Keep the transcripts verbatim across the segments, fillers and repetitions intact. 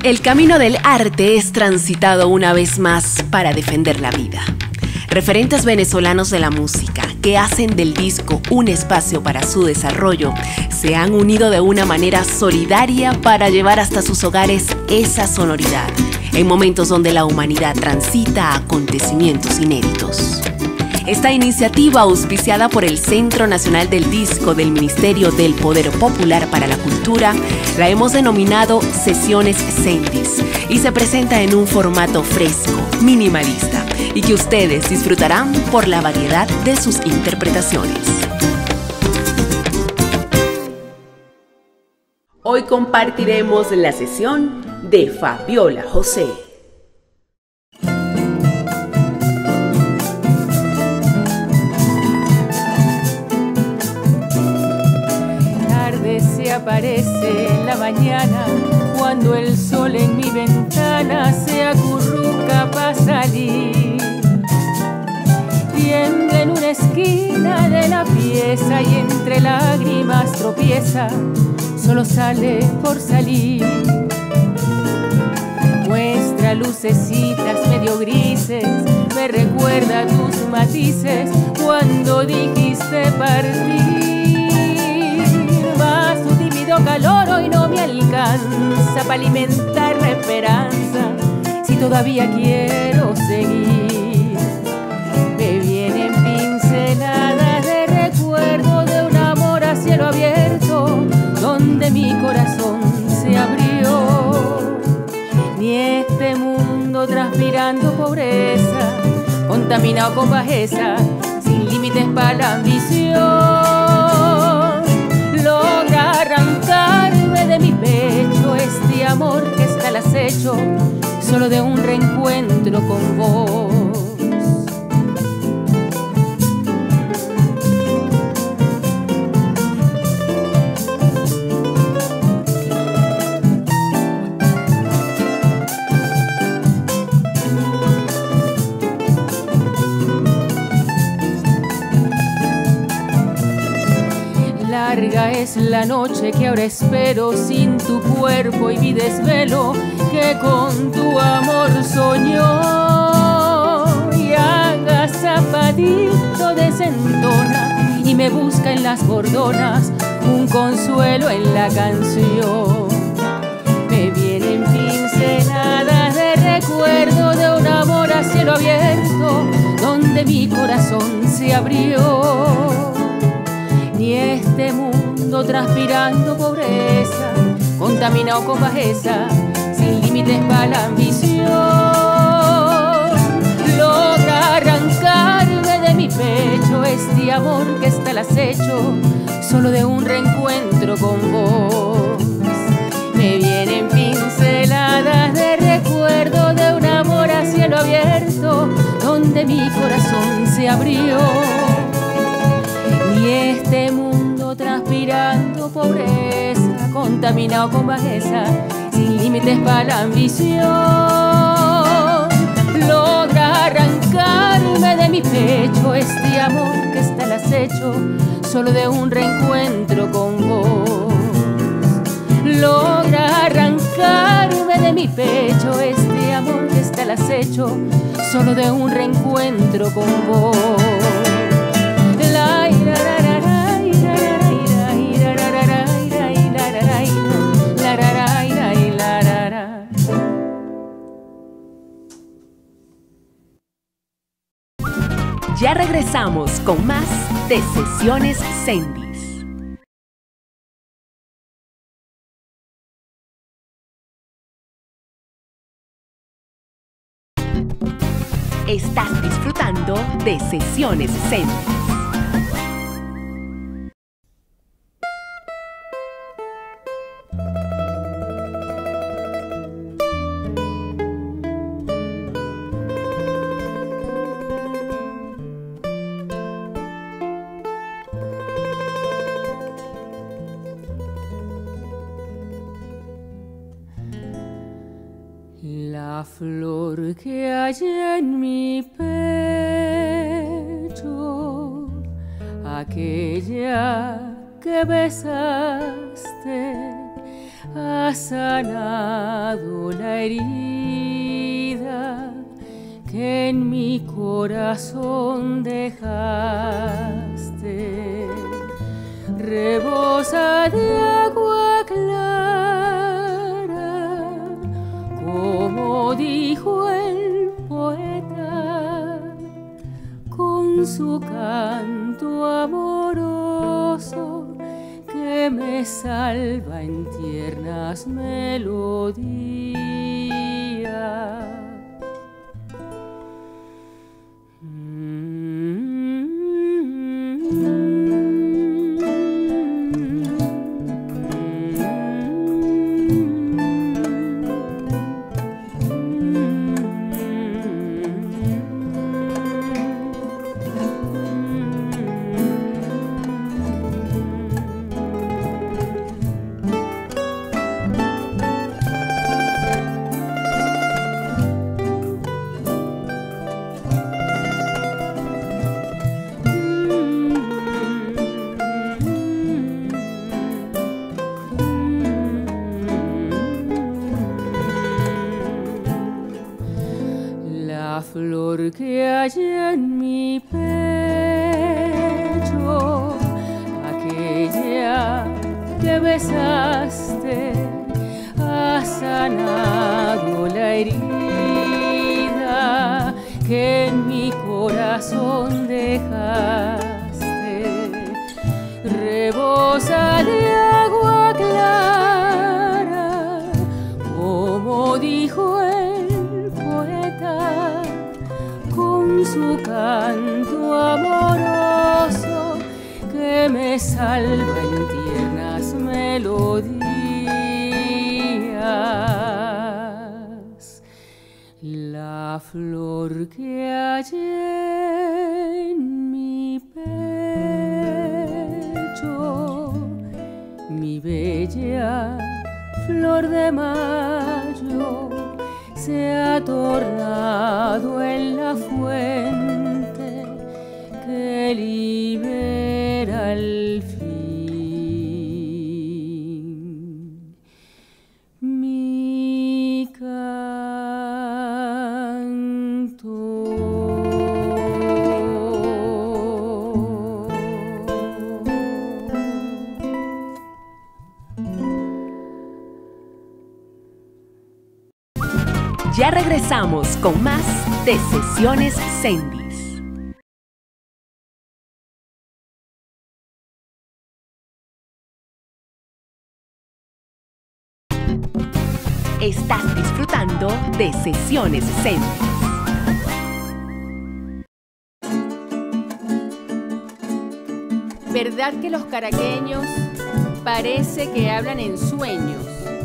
El camino del arte es transitado una vez más para defender la vida. Referentes venezolanos de la música que hacen del disco un espacio para su desarrollo se han unido de una manera solidaria para llevar hasta sus hogares esa sonoridad en momentos donde la humanidad transita acontecimientos inéditos. Esta iniciativa, auspiciada por el Centro Nacional del Disco del Ministerio del Poder Popular para la Cultura, la hemos denominado Sesiones Sendis y se presenta en un formato fresco, minimalista y que ustedes disfrutarán por la variedad de sus interpretaciones. Hoy compartiremos la sesión de Fabiola José. Aparece en la mañana cuando el sol en mi ventana se acurruca para salir. Tiembla en una esquina de la pieza y entre lágrimas tropieza, solo sale por salir. Muestra lucecitas medio grises, me recuerda tus matices cuando dijiste partir. Calor hoy no me alcanza para alimentar la esperanza, si todavía quiero seguir. Me vienen pinceladas de recuerdo de un amor a cielo abierto, donde mi corazón se abrió. Ni este mundo transpirando pobreza, contaminado con bajeza, sin límites para la ambición, logra arrancarme de mi pecho este amor que está al acecho, solo de un reencuentro con vos. Larga es la noche que ahora espero sin tu cuerpo y mi desvelo que con tu amor soñó. Y agazapadito desentona y me busca en las bordonas un consuelo en la canción. Me vienen pinceladas de recuerdo de un amor a cielo abierto, donde mi corazón se abrió. Ni este mundo transpirando pobreza, contaminado con bajeza, sin límites para la ambición, logra arrancarme de mi pecho este amor que está al acecho, solo de un reencuentro con vos. Me vienen pinceladas de recuerdo de un amor a cielo abierto, donde mi corazón se abrió. Y este mundo transpirando pobreza, contaminado con bajeza, sin límites para la ambición, logra arrancarme de mi pecho este amor que está al acecho, solo de un reencuentro con vos. Logra arrancarme de mi pecho este amor que está al acecho, solo de un reencuentro con vos. Ya regresamos con más de Sesiones Sendis. Estás disfrutando de Sesiones Sendis. La flor que hay en mi pecho, aquella que besaste ha sanado la herida que en mi corazón dejaste. Rebosa de agua clara, como dijo el poeta, con su canto amoroso que me salva en tiernas melodías. Flor que hay en mi pecho, aquella que besaste, ha sanado la herida que en mi corazón dejaste. Rebosa de agua clara, como dijo el poeta, con su canto amoroso que me salva en tiernas melodías. La flor que hay en mi pecho, mi bella flor de mayo, se ha tornado en la fuente que libera al fin mi canto. Ya regresamos con más de Sesiones Sendis. Estás disfrutando de Sesiones Sendis. ¿Verdad que los caraqueños parece que hablan en sueños?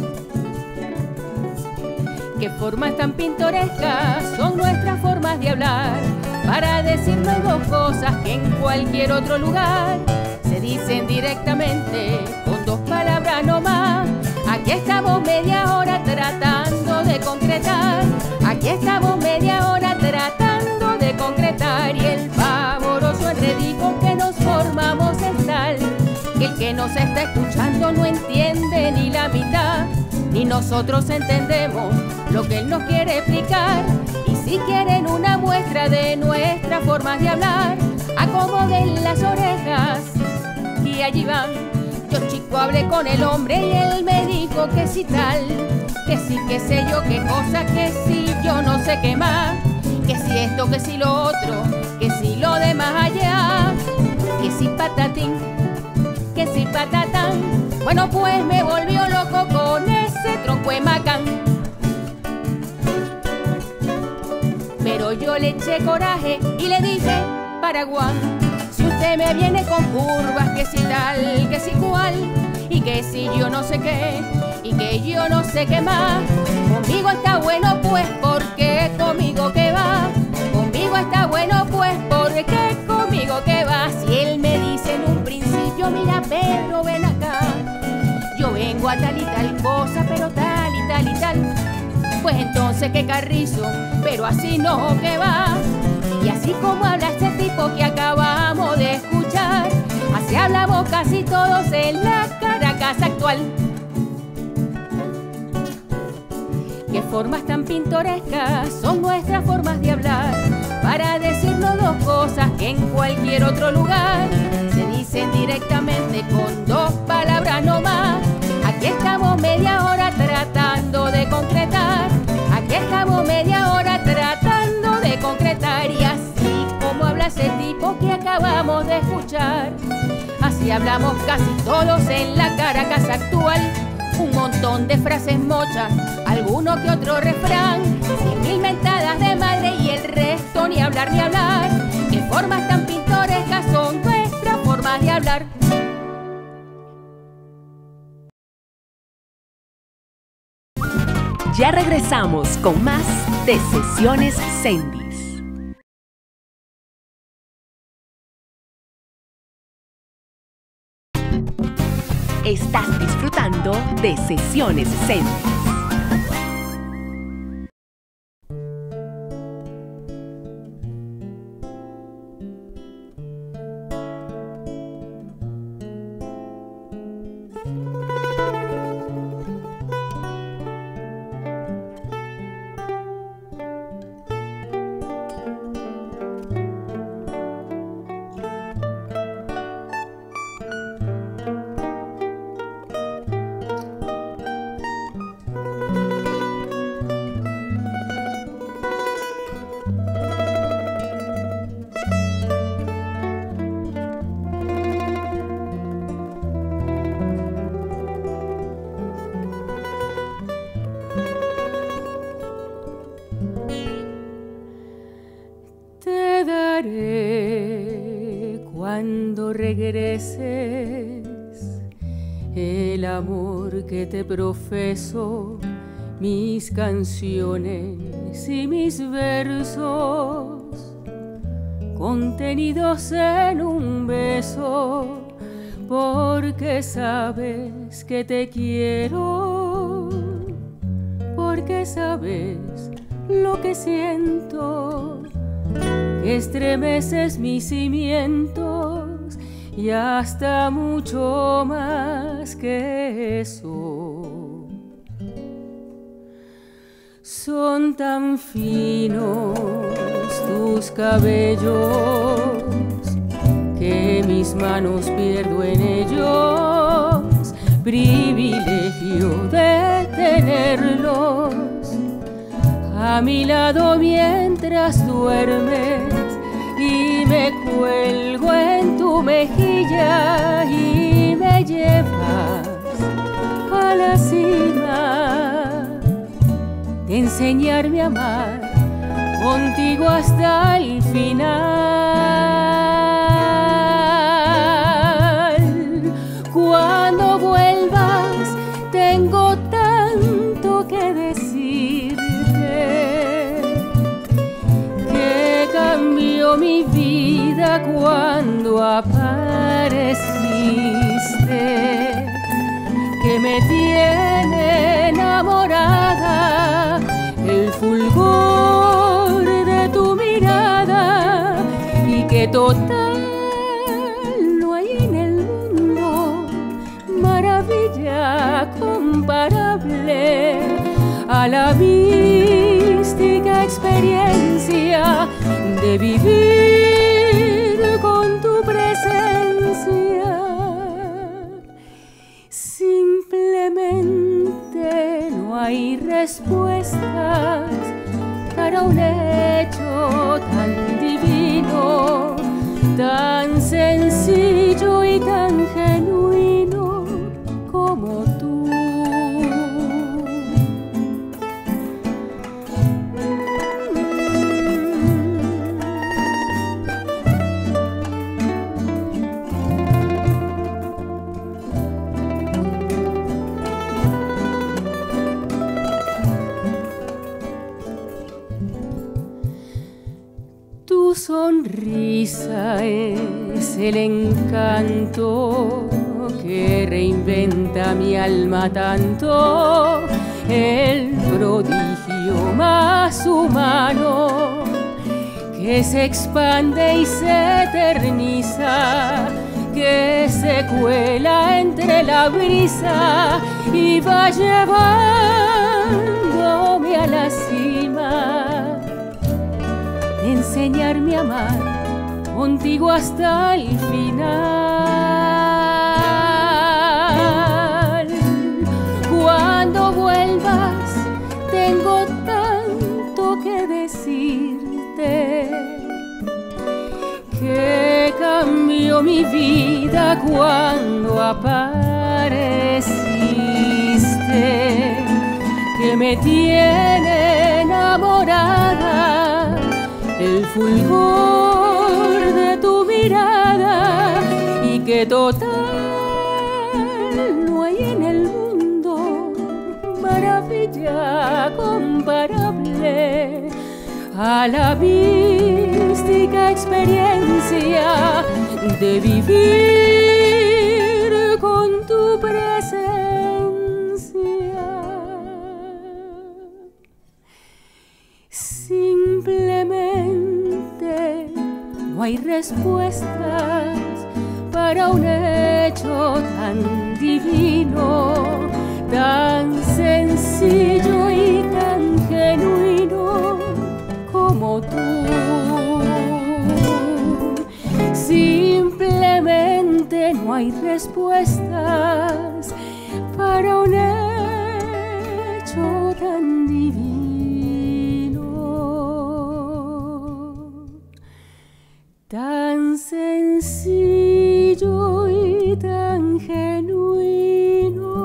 Qué formas tan pintorescas son nuestras formas de hablar, para decirnos dos cosas que en cualquier otro lugar se dicen directamente con dos palabras no más. Aquí estamos media hora tratando de concretar, aquí estamos media hora tratando de concretar, y el pavoroso enredijo que nos formamos es tal que el que nos está escuchando no entiende ni la mitad, ni nosotros entendemos lo que él nos quiere explicar. Y si quieren una muestra de nuestras formas de hablar, acomoden las orejas y allí van. Yo chico hablé con el hombre y él me dijo que si tal, que sí, que sé yo qué cosa, que si yo no sé qué más, que si esto, que si lo otro, que si lo demás allá, que si patatín, que si patatán. Bueno, pues me volvió loco con ese tronco de macán. Pero yo le eché coraje y le dije, Paraguán, si usted me viene con curvas, que si tal, que si cual, y que si yo no sé qué, y que yo no sé qué más, conmigo está bueno pues porque conmigo que va, conmigo está bueno pues porque conmigo que va. Si él me dice en un principio, mira Pedro, ven acá, yo vengo a tal y tal cosa, pero tal y tal y tal, pues entonces qué carrizo, pero así no que va. Y así como habla este tipo que acabamos de escuchar, así hablamos casi todos en la Caracas actual. qué formas tan pintorescas son nuestras formas de hablar, para decirnos dos cosas que en cualquier otro lugar se dicen directamente con dos palabras no más. Aquí estamos media hora tratando de concretar, aquí estamos media hora tratando de concretar, y así como habla ese tipo que acabamos de escuchar, así hablamos casi todos en la Caracas actual. Un montón de frases mochas, alguno que otro refrán, cien mil mentadas de madre y el resto ni hablar ni hablar. Qué formas tan pintorescas son nuestras formas de hablar. Ya regresamos con más de Sesiones Sendis. Estás disfrutando de Sesiones Sendis. Cuando regreses el amor que te profeso, mis canciones y mis versos contenidos en un beso, porque sabes que te quiero, porque sabes lo que siento, que estremeces mis cimientos y hasta mucho más que eso. Son tan finos tus cabellos que mis manos pierdo en ellos, privilegio de tenerlos a mi lado mientras duermes, y me cuelgo en tu mejilla y me llevas a la cima de enseñarme a amar contigo hasta el final. Cuando vuelvas tengo tanto que decir, que cambió mi vida cuando apareciste, que me tiene enamorada el fulgor de tu mirada, y que total no hay en el mundo maravilla comparable a la mística experiencia de vivir con tu presencia. Simplemente no hay respuestas para un hecho tan divino, tan sencillo y tan genuino como tú. Tu sonrisa es el encanto que reinventa mi alma tanto, el prodigio más humano que se expande y se eterniza, que se cuela entre la brisa y va llevándome a la cima, de enseñarme a amar contigo hasta el final. Cuando vuelvas tengo tanto que decirte, que cambió mi vida cuando apareciste, que me tiene enamorada el fulgor de tu mirada, y que total no hay en el mundo maravilla comparable a la mística experiencia de vivir con tu presencia. Simplemente no hay respuestas para un hecho tan divino, tan sencillo y tan genuino como tú. Simplemente no hay respuestas para un hecho tan divino, tan sencillo y tan genuino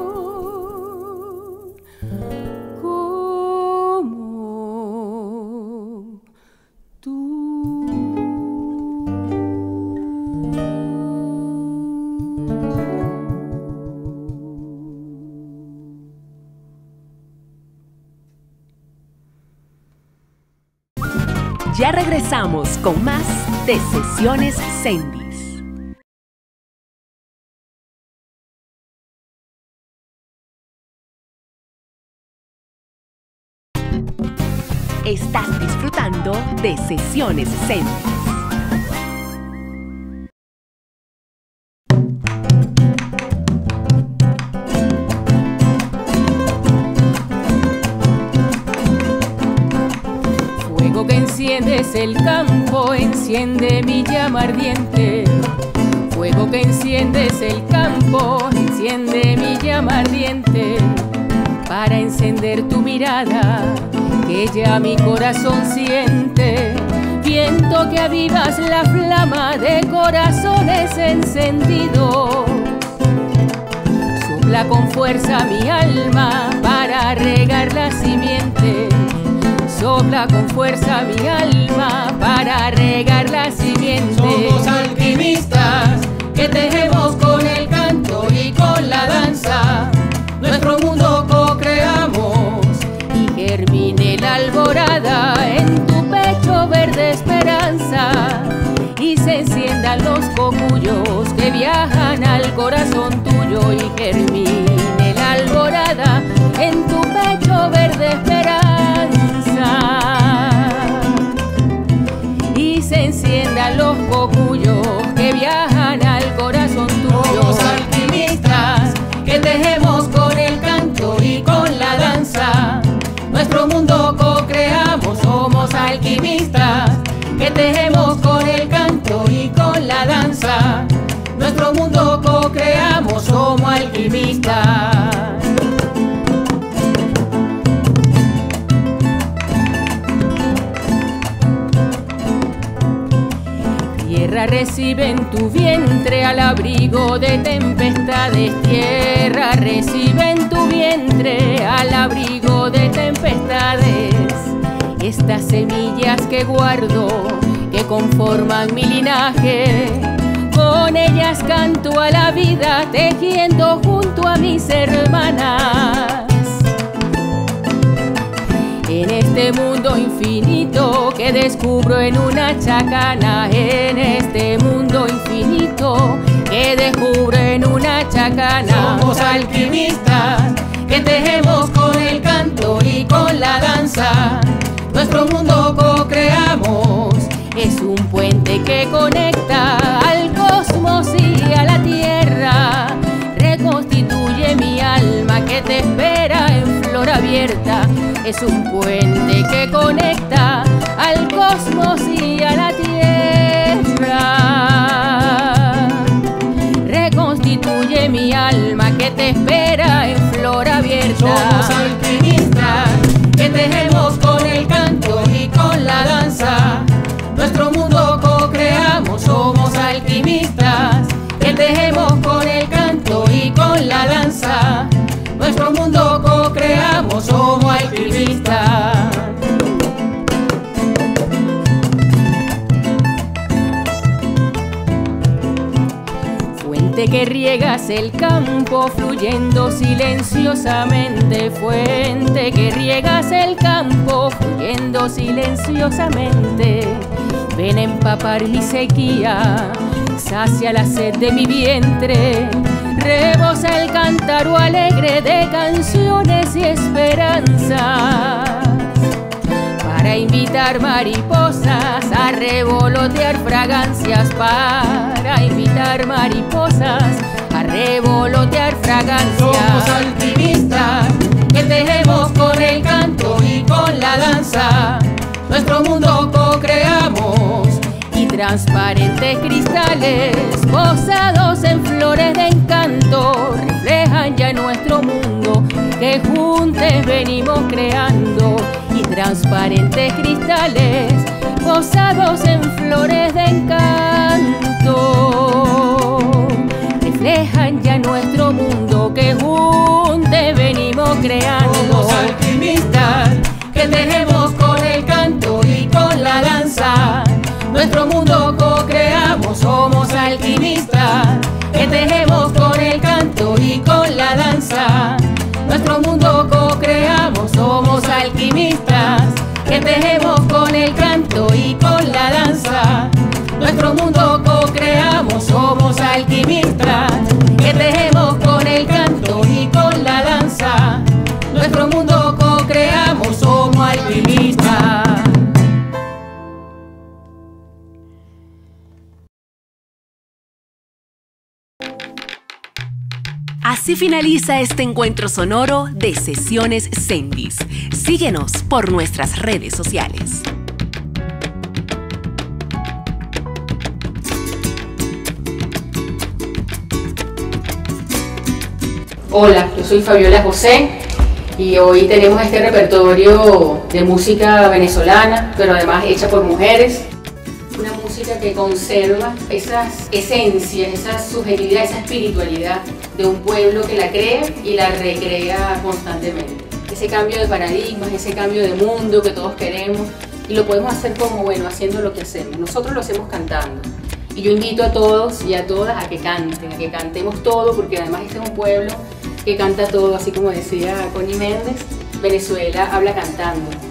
como tú. Ya regresamos con más de Sesiones Sendis. Estás disfrutando de Sesiones Sendis. Fuego que enciendes el campo, enciende mi llama ardiente. Fuego que enciendes el campo, enciende mi llama ardiente. Para encender tu mirada, que ya mi corazón siente. Viento que avivas la flama de corazones encendidos. Sopla con fuerza mi alma para regar la simiente. Sopla con fuerza mi alma para regar la simiente. Somos alquimistas que tejemos con el canto y con la danza. Nuestro mundo co-creamos y germine la alborada en tu pecho verde esperanza, y se enciendan los cogullos que viajan al corazón tuyo, y germine la alborada en tu pecho verde esperanza, y se enciendan los cogullos que viajan al corazón tuyo. Somos alquimistas que tejemos con el canto y con la danza. Nuestro mundo co-creamos. Somos alquimistas que tejemos con el canto y con la danza. Nuestro mundo co-creamos. Somos alquimistas. Tierra recibe en tu vientre al abrigo de tempestades. Tierra recibe en tu vientre al abrigo de tempestades. Estas semillas que guardo, que conforman mi linaje, con ellas canto a la vida, tejiendo junto a mis hermanas. En este mundo infinito que descubro en una chacana, en este mundo infinito que descubro en una chacana. Somos alquimistas que tejemos con el canto y con la danza. Nuestro mundo co-creamos. Es un puente que conecta al cosmos y es un puente que conecta al cosmos y a la tierra. Reconstituye mi alma que te espera en flor abierta. Somos alquimistas que tejemos con el canto y con la danza. Nuestro mundo co-creamos, somos alquimistas que tejemos con el canto y con la danza. Nuestro mundo co-creamos, somos alquimistas. Fuente que riegas el campo fluyendo silenciosamente. Fuente que riegas el campo fluyendo silenciosamente. Ven a empapar mi sequía, sacia la sed de mi vientre. Rebosa el cántaro alegre de canciones y esperanzas, para invitar mariposas a revolotear fragancias, para invitar mariposas a revolotear fragancias. Somos alquimistas que tejemos con el canto y con la danza. Nuestro mundo co-creamos y transparentes cristales posados en flores de encanto reflejan ya nuestro mundo que juntos venimos creando. Y transparentes cristales posados en flores de encanto reflejan ya nuestro mundo que juntos venimos creando. Somos alquimistas que tejemos con el canto y con la danza. Nuestro mundo co-creamos, somos alquimistas que tejemos con el canto y con la danza. Nuestro mundo co-creamos, somos alquimistas que tejemos con el canto y con la danza. Nuestro mundo co-creamos, somos alquimistas que tejemos con el canto y con la danza. Nuestro mundo co-creamos, somos alquimistas. Así finaliza este encuentro sonoro de Sesiones Sendis. Síguenos por nuestras redes sociales. Hola, yo soy Fabiola José y hoy tenemos este repertorio de música venezolana, pero además hecha por mujeres. Una música que conserva esas esencias, esa subjetividad, esa espiritualidad de un pueblo que la crea y la recrea constantemente. Ese cambio de paradigmas, ese cambio de mundo que todos queremos, y lo podemos hacer como, bueno, haciendo lo que hacemos. Nosotros lo hacemos cantando. Y yo invito a todos y a todas a que canten, a que cantemos todo, porque además este es un pueblo que canta todo, así como decía Connie Méndez, Venezuela habla cantando.